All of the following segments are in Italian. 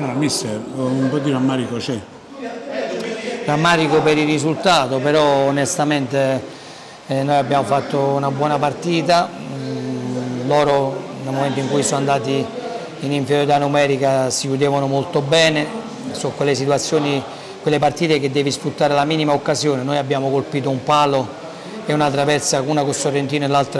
Allora, mister, un po' di rammarico c'è. Rammarico per il risultato, però onestamente noi abbiamo fatto una buona partita, loro nel momento in cui sono andati in inferiorità numerica si chiudevano molto bene, sono quelle situazioni, quelle partite che devi sfruttare la minima occasione. Noi abbiamo colpito un palo e una traversa, una con Sorrentino e l'altra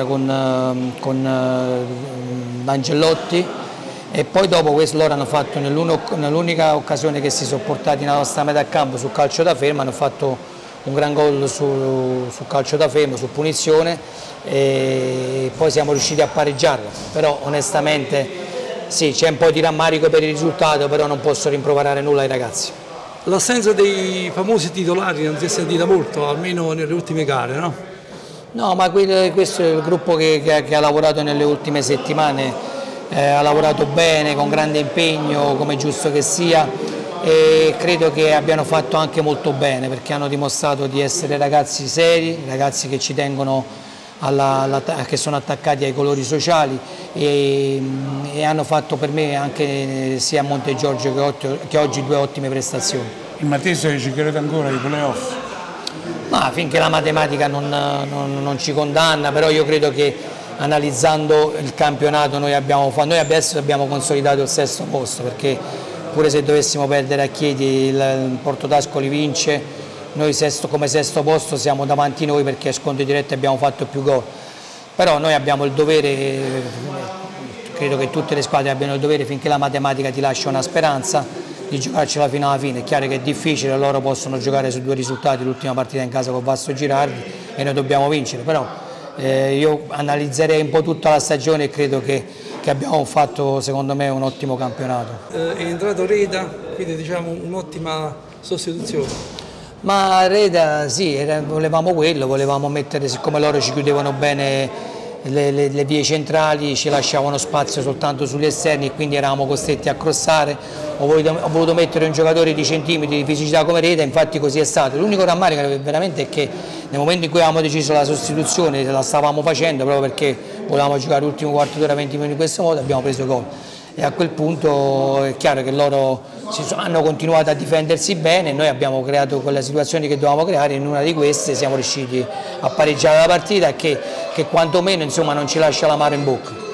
con Angellotti, e poi dopo questo loro hanno fatto nell'unica occasione che si sono portati nella nostra metà campo sul calcio da fermo, hanno fatto un gran gol sul calcio da fermo, su punizione, e poi siamo riusciti a pareggiarlo. Però onestamente sì, c'è un po' di rammarico per il risultato, però non posso rimproverare nulla ai ragazzi. L'assenza dei famosi titolari non si è sentita molto, almeno nelle ultime gare, no? No, ma questo è il gruppo che ha lavorato nelle ultime settimane, ha lavorato bene, con grande impegno, come è giusto che sia, e credo che abbiano fatto anche molto bene, perché hanno dimostrato di essere ragazzi seri, ragazzi che ci tengono, che sono attaccati ai colori sociali, e hanno fatto per me anche sia a Montegiorgio che oggi due ottime prestazioni. Il Matese ci crede ancora ai playoff? Ma finché la matematica non ci condanna, però io credo che analizzando il campionato noi adesso abbiamo consolidato il sesto posto, perché pure se dovessimo perdere a Chieti il Porto D'Ascoli vince, noi come sesto posto siamo davanti noi perché a scontri diretti abbiamo fatto più gol. Però noi abbiamo il dovere, credo che tutte le squadre abbiano il dovere, finché la matematica ti lascia una speranza, di giocarcela fino alla fine. È chiaro che è difficile, loro possono giocare su due risultati, l'ultima partita in casa con Vasto Girardi, e noi dobbiamo vincere, però io analizzerei un po' tutta la stagione e credo che abbiamo fatto, secondo me, un ottimo campionato. È entrato Reda, quindi diciamo un'ottima sostituzione. Ma Reda sì, volevamo quello, volevamo mettere, siccome loro ci chiudevano bene le vie centrali, ci lasciavano spazio soltanto sugli esterni e quindi eravamo costretti a crossare. Ho voluto mettere un giocatore di centimetri di fisicità come Reda, infatti così è stato. L'unico rammarico veramente è che nel momento in cui avevamo deciso la sostituzione la stavamo facendo proprio perché volevamo giocare l'ultimo quarto d'ora, 20 minuti in questo modo, abbiamo preso gol. E a quel punto è chiaro che loro hanno continuato a difendersi bene, noi abbiamo creato quelle situazioni che dovevamo creare, e in una di queste siamo riusciti a pareggiare la partita, che quantomeno insomma non ci lascia l'amaro in bocca.